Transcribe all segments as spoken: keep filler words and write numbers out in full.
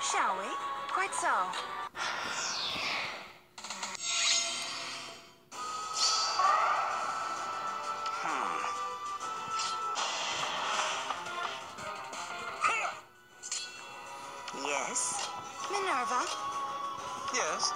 Shall we? Quite so. Hmm. Yes? Minerva? Yes.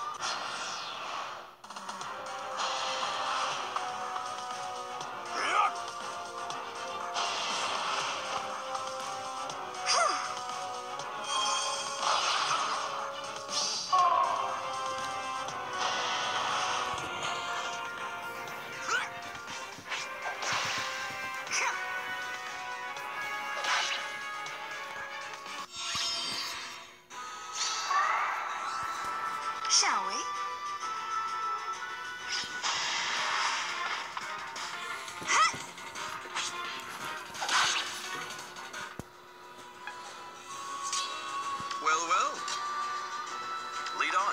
Shall we? Well, well. Lead on.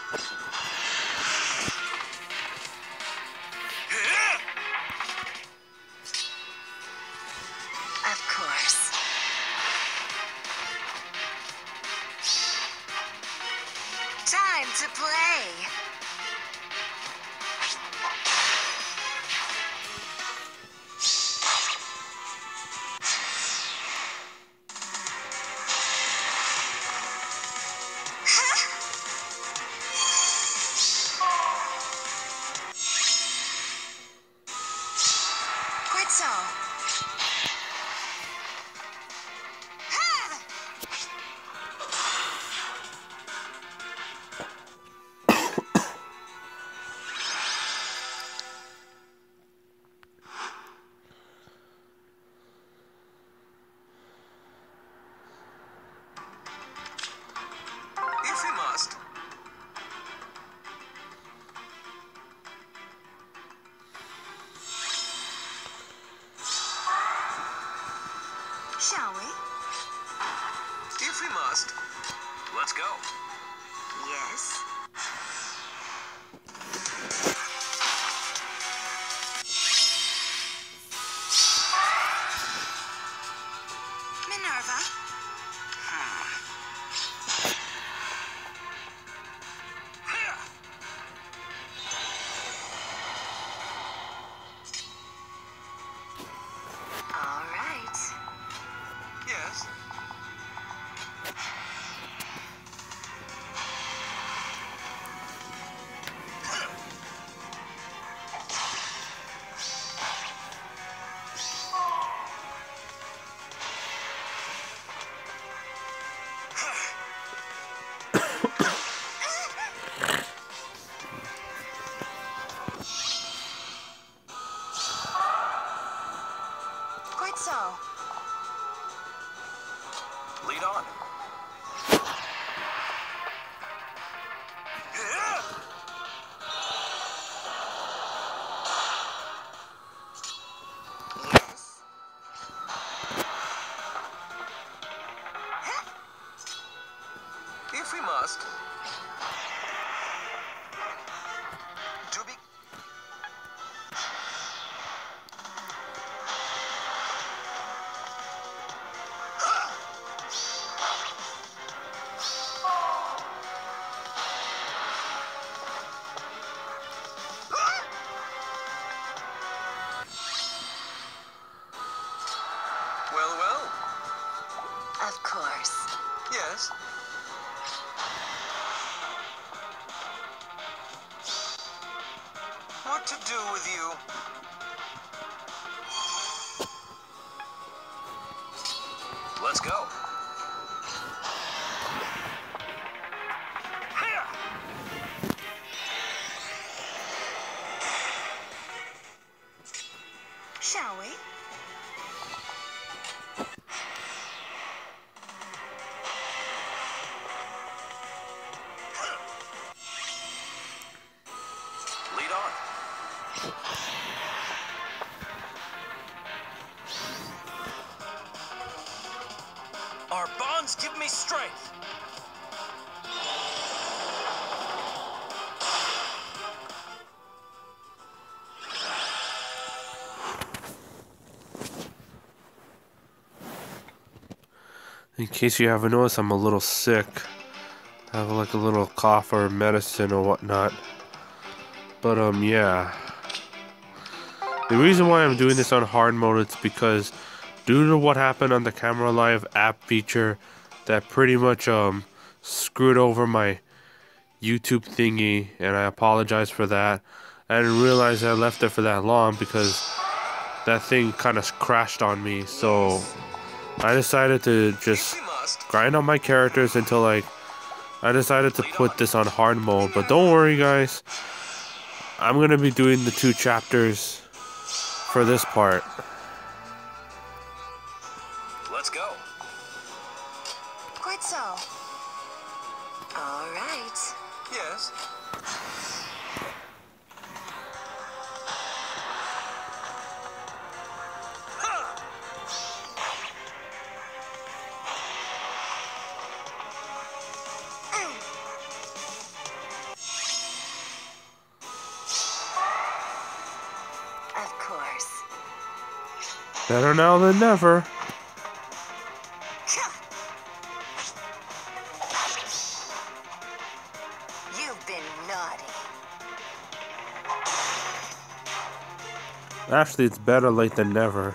Of course. Time to play. Quite so. If we must. Shall we? If we must. Let's go. Yes. Minerva? All right. Yes. Quite so. Lead on. Yes. If we must. To be. Well, well. Of course. Yes. What to do with you? Let's go. Shall we? Lead on. Our bonds give me strength. In case you haven't noticed, I'm a little sick. I have like a little cough or medicine or whatnot. But um, yeah. The reason why I'm doing this on hard mode is because due to what happened on the Camera Live app feature that pretty much um screwed over my YouTube thingy, and I apologize for that. I didn't realize I left it for that long because that thing kind of crashed on me, so I decided to just grind on my characters until like I decided to put this on hard mode. But don't worry guys, I'm gonna be doing the two chapters for this part. Let's go. Quite so. All right. Yes. Of course. Better now than never. You've been naughty. Actually, it's better late than never.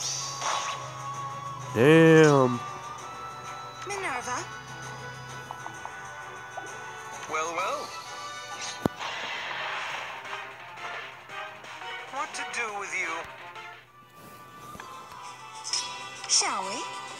Damn. Minerva. Well, well. What to do with you? Shall we?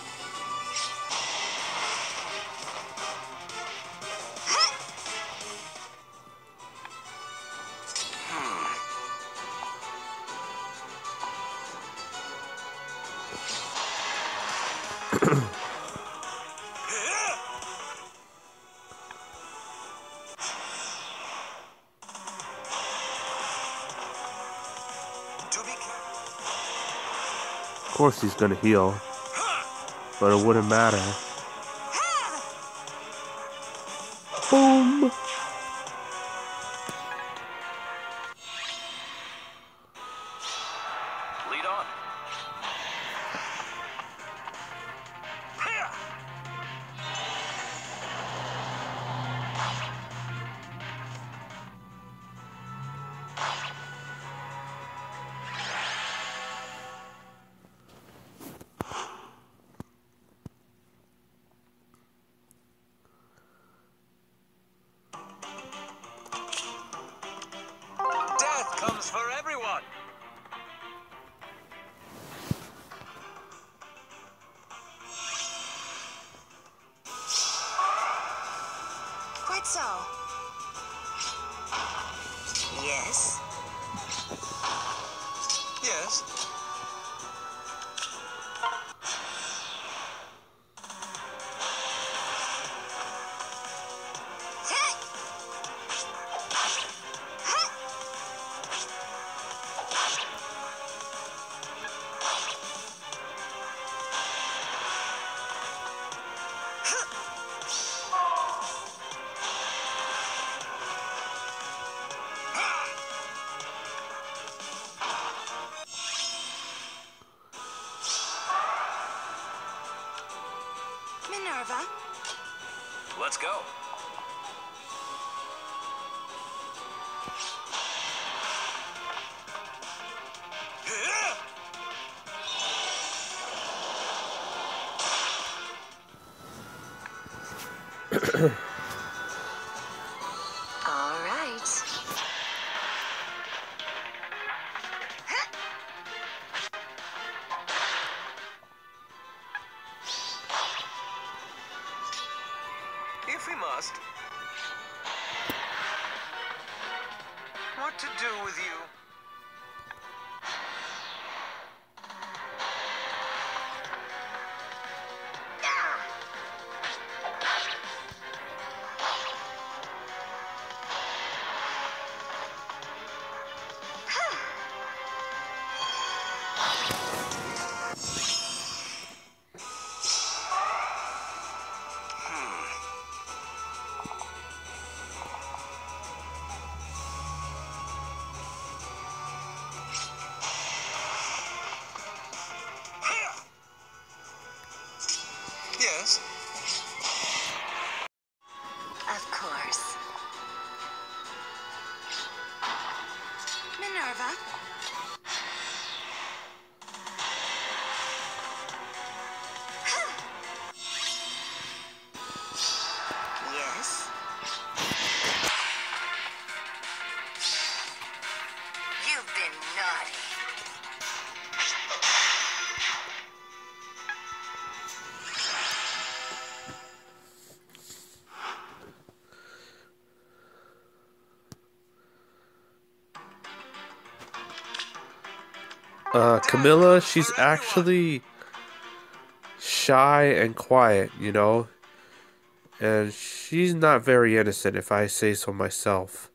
To be careful. Of course he's gonna heal, but it wouldn't matter. Boom! Lead on. Death comes for everyone. Quite so. Yes. Yes. Minerva. Let's go. All right. If we must. What to do with you? Yes. Of course. Minerva? Yes? You've been naughty. Uh, Camilla, she's actually shy and quiet, you know? And she's not very innocent, if I say so myself.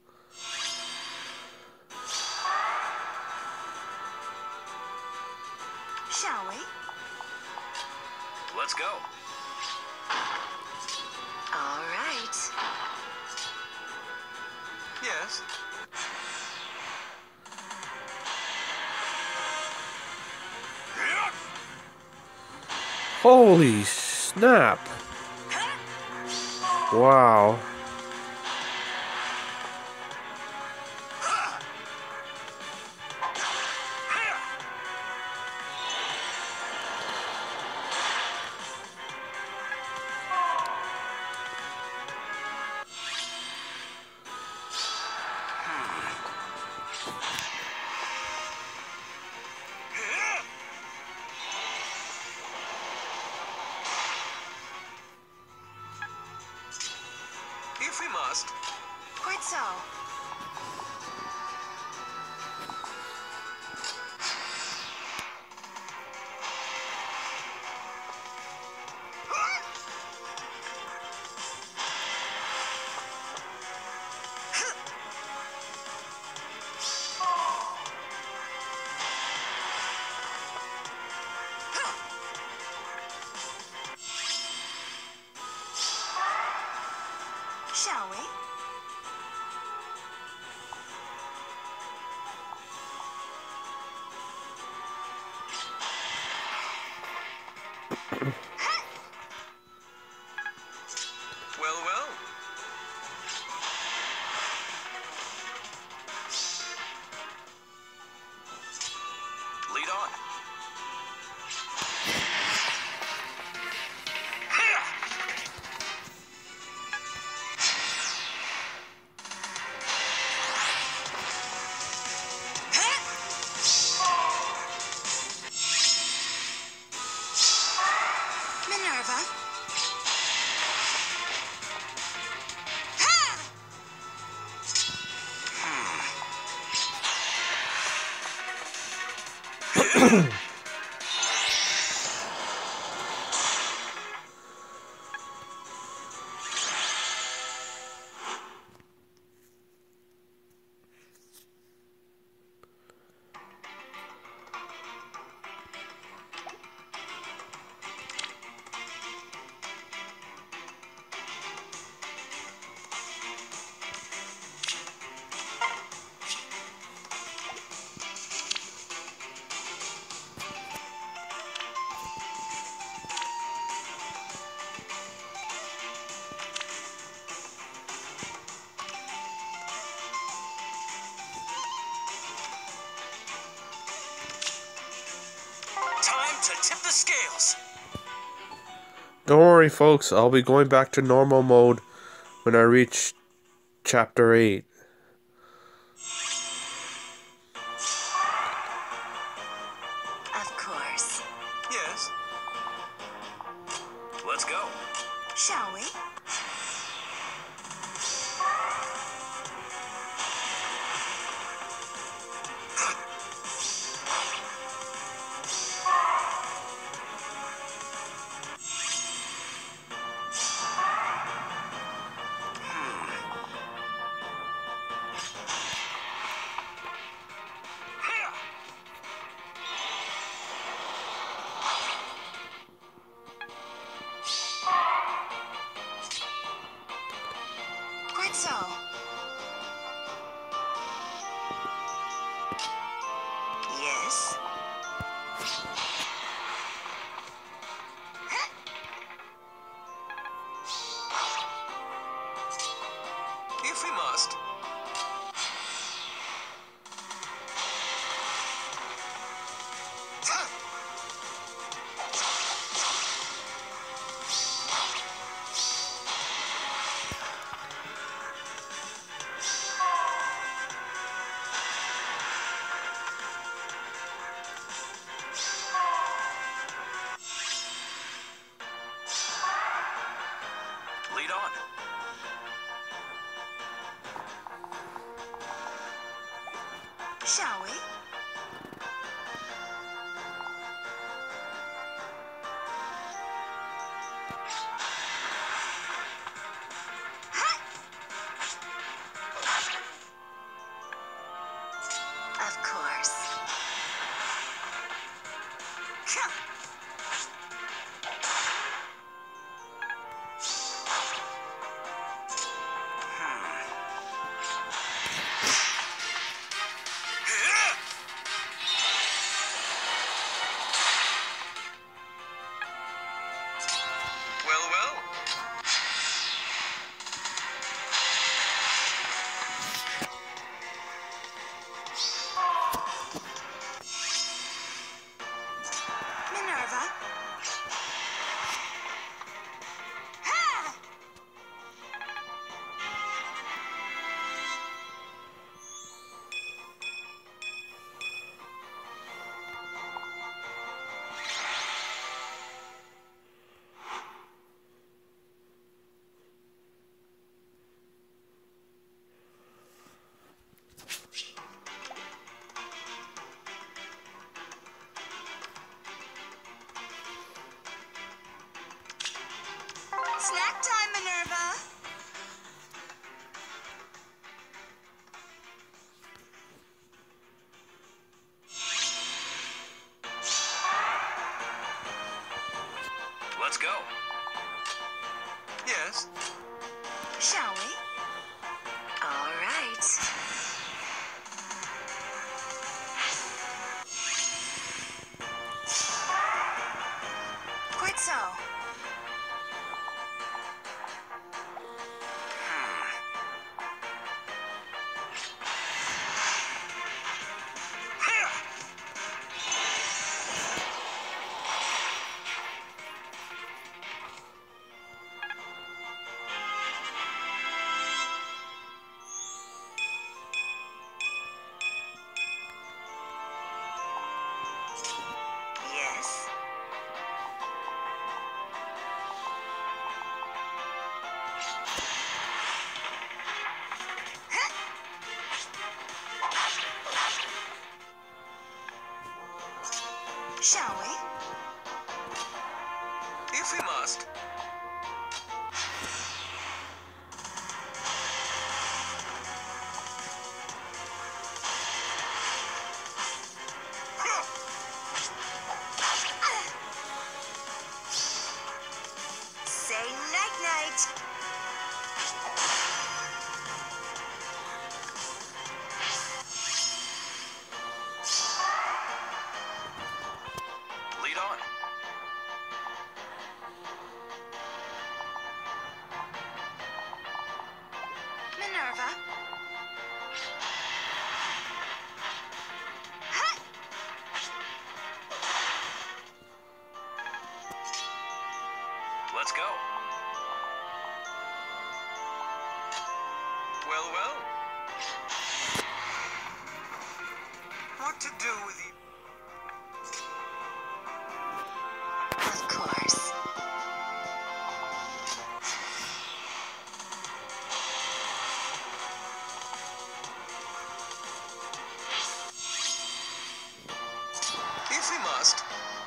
Shall we? Let's go. All right. Yes. Holy snap! Wow. If we must. Quite so. Shall we? Well, well. Lead on. Minerva? Time to tip the scales. Don't worry, folks. I'll be going back to normal mode when I reach chapter eight. Of course. Yes. Let's go. Shall we? Lead on. Shall we? Of course. Well, well. Minerva. Ha! Snack time, Minerva. Let's go. Yes. Shall we? All right. Quite so. Yes. Shall we? If we must. Say night-night. Lead on. Minerva. Ha! Let's go. Well, well. What to do with you? Of course. If we must.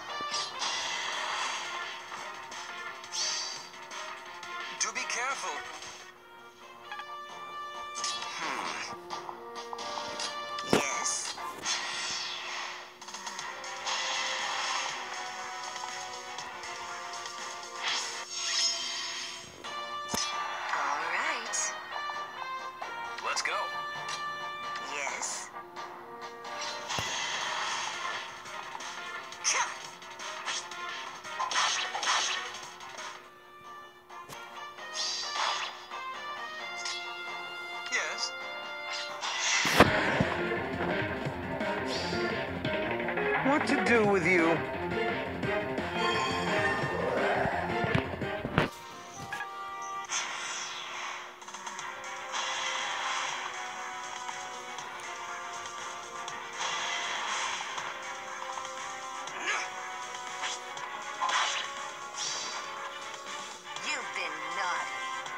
Do be careful. Yes. All right. Let's go. Yes. Yes. What to do with you? You've been naughty.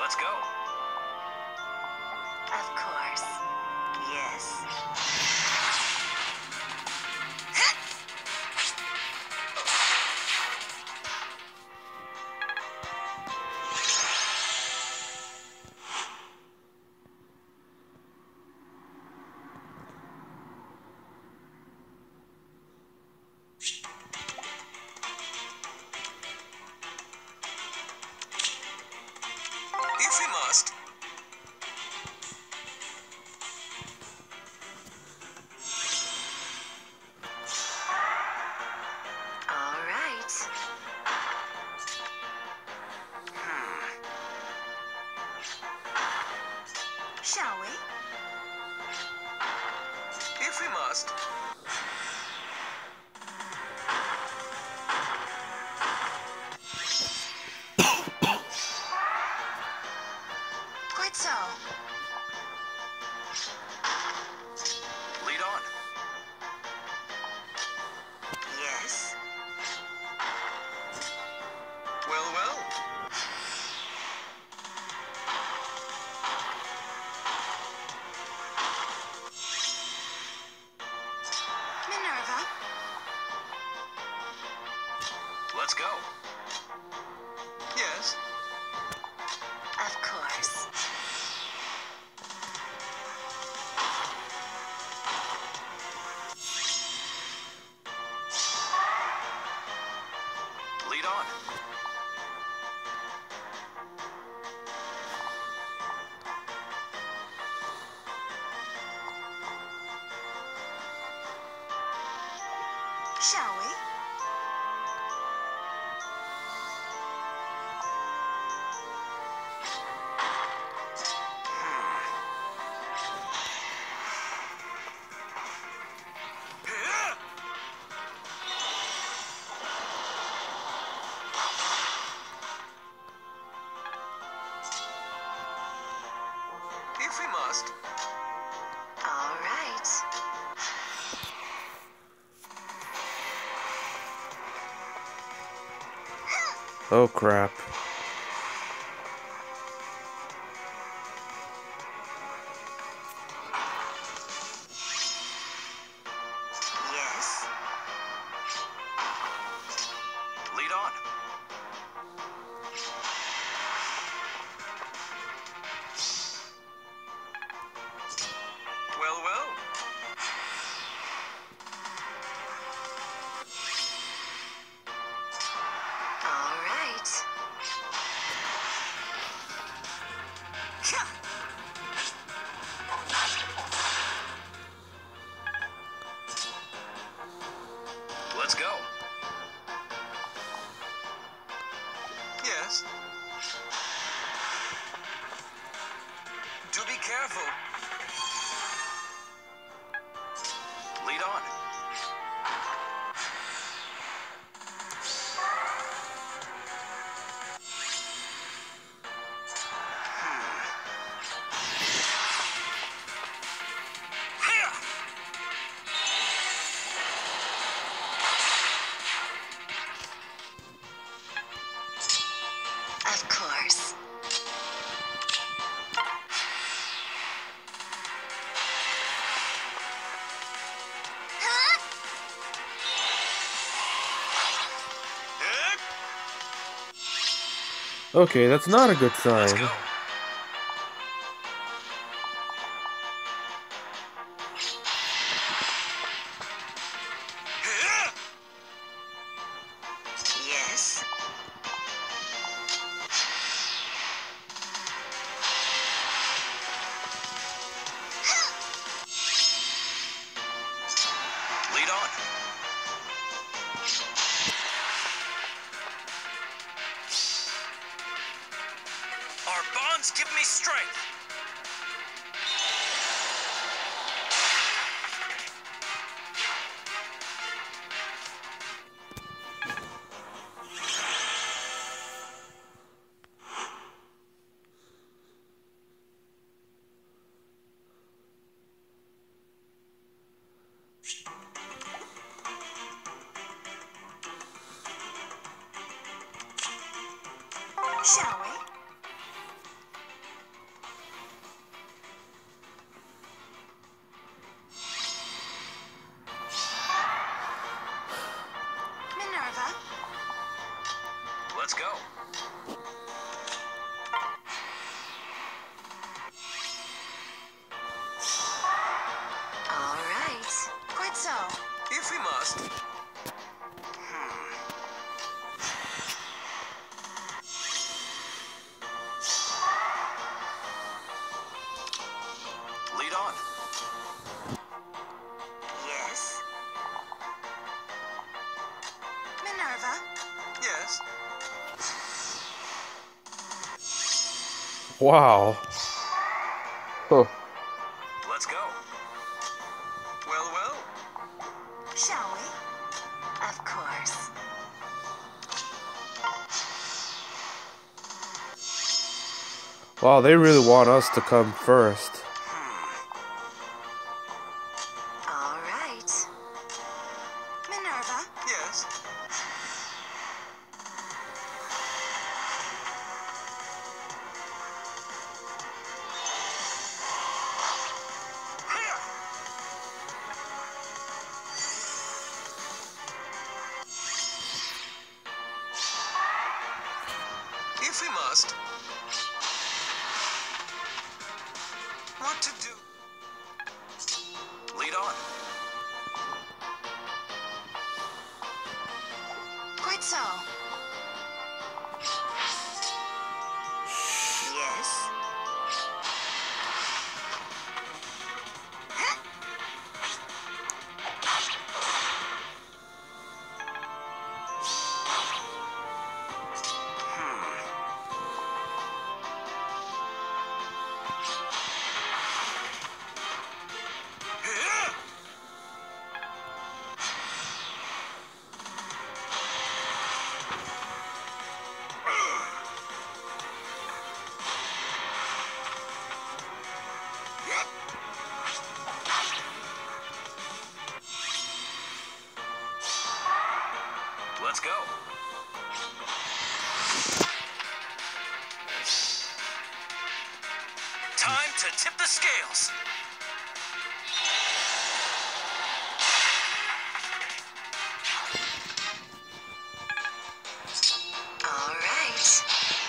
Let's go. Of course. Yes. If we must. All right. Hmm. Shall we? If we must. Quite so. Lead on. Yes. Well, well. Minerva. Let's go. Yes. Of course. Lead on. Shall we? If we must. All right. Oh crap. Yes. Lead on. Well, well. All right. Let's go. Yes. Do be careful. Lead on. Here! Of course. Huh? Eh? Okay, that's not a good Let's sign. go. Here! Yes. Lead on. Our bonds give me strength. Shall we? Quite so. If we must. Lead on. Yes. Minerva. Yes. Wow. Huh. Let's go. Well, well. Shall we? Of course. Wow, they really want us to come first. All right. Minerva. Yes. If we must. What to do? Lead on. Quite so. Yes. Huh? Let's go. Time to tip the scales. All right.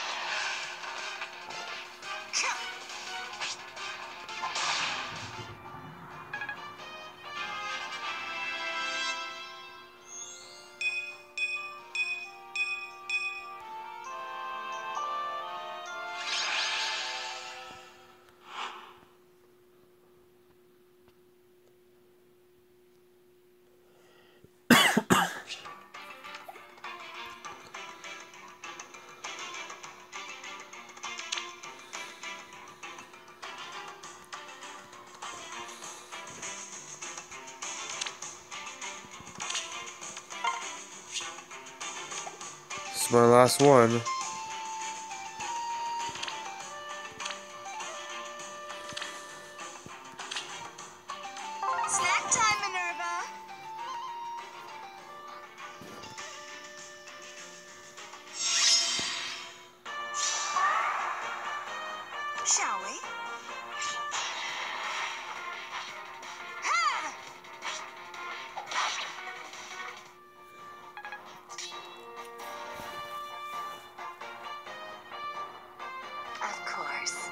It's my last one. Snack time, Minerva. Shall we? Ha! Of course.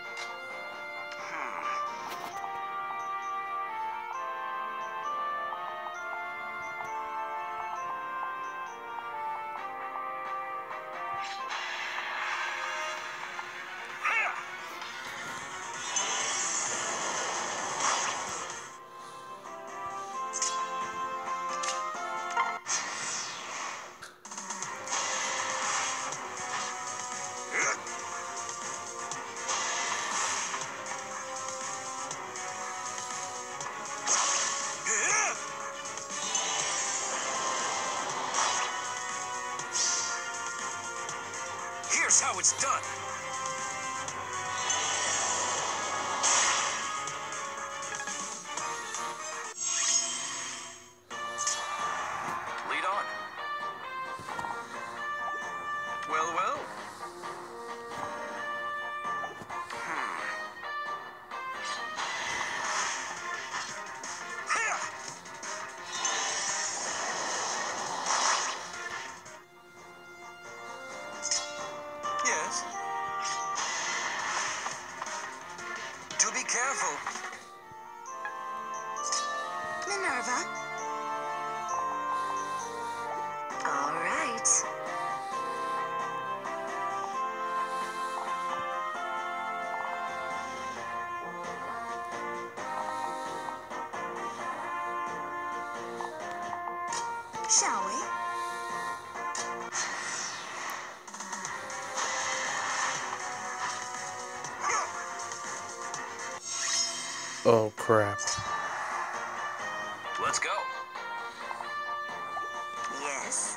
Here's how it's done. Lead on. Well, well. Yes. Minerva. All right. Shall we? Oh crap. Let's go. Yes.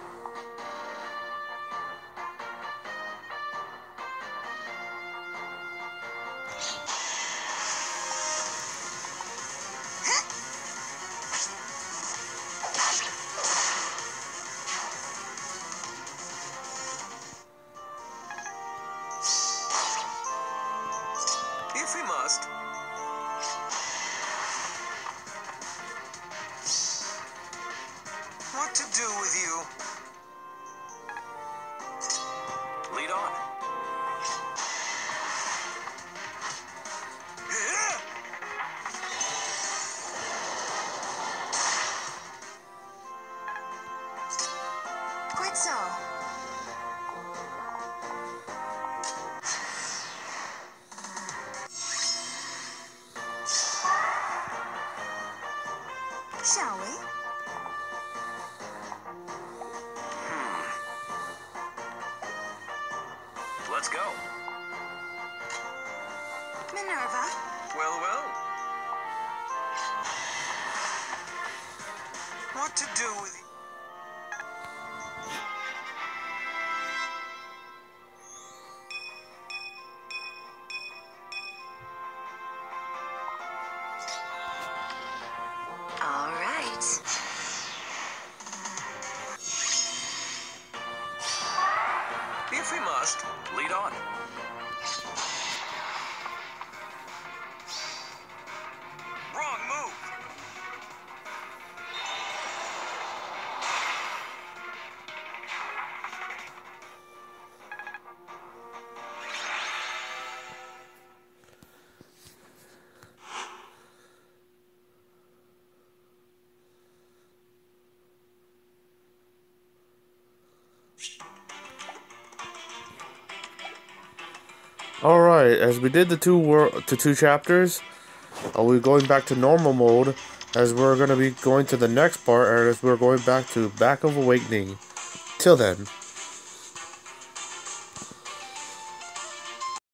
If we must. What to do with you? Lead on. Quite so. Shall we? Let's go. Minerva. Well, well. What to do with you? All right. If we must, lead on. Wrong move. Alright, as we did the two wor to two chapters, uh, we're going back to normal mode, as we're going to be going to the next part, as we're going back to Back of Awakening. Till then.